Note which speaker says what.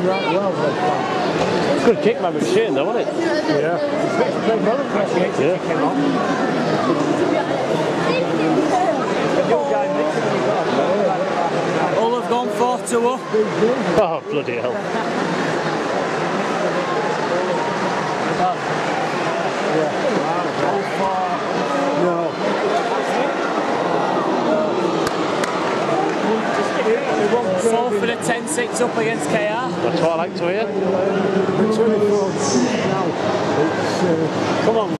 Speaker 1: done right well so far.
Speaker 2: Good kick by McShane though, wasn't it?
Speaker 1: Yeah.
Speaker 3: All have gone 4-2.
Speaker 2: Oh, bloody hell.
Speaker 3: So for the 10-6 up against KR.
Speaker 2: That's what I like to hear.
Speaker 1: The 24 now. Come on.